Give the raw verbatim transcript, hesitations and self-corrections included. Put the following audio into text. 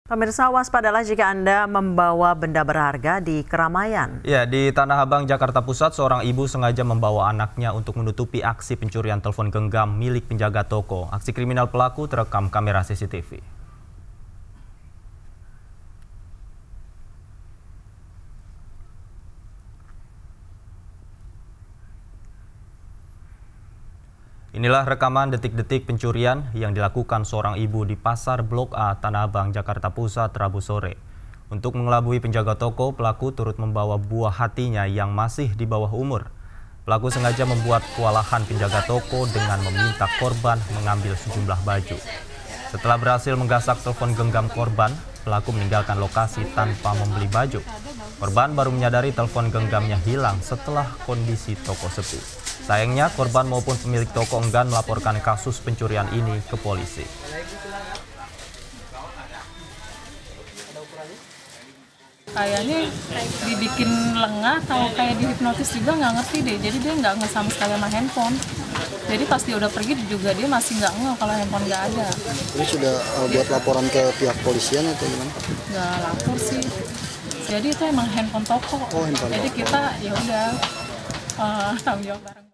Pemirsa, waspadalah jika Anda membawa benda berharga di keramaian. Ya, di Tanah Abang, Jakarta Pusat, seorang ibu sengaja membawa anaknya untuk menutupi aksi pencurian telepon genggam milik penjaga toko. Aksi kriminal pelaku terekam kamera C C T V. Inilah rekaman detik-detik pencurian yang dilakukan seorang ibu di Pasar Blok A, Tanah Abang, Jakarta Pusat, Rabu sore. Untuk mengelabui penjaga toko, pelaku turut membawa buah hatinya yang masih di bawah umur. Pelaku sengaja membuat kewalahan penjaga toko dengan meminta korban mengambil sejumlah baju. Setelah berhasil menggasak telepon genggam korban, pelaku meninggalkan lokasi tanpa membeli baju. Korban baru menyadari telepon genggamnya hilang setelah kondisi toko sepi. Sayangnya, korban maupun pemilik toko enggan melaporkan kasus pencurian ini ke polisi. Kayaknya dibikin lengah atau kayak dihipnotis juga, nggak ngerti deh. Jadi dia nggak nge sama sekali sama handphone. Jadi pas dia udah pergi juga dia masih nggak nge kalau handphone nggak ada. Jadi sudah uh, buat laporan ke pihak polisian atau gimana? Nggak lapor sih. Jadi itu emang handphone toko. Oh, handphone Jadi toko. kita ya udah uh, tanggung jawab bareng.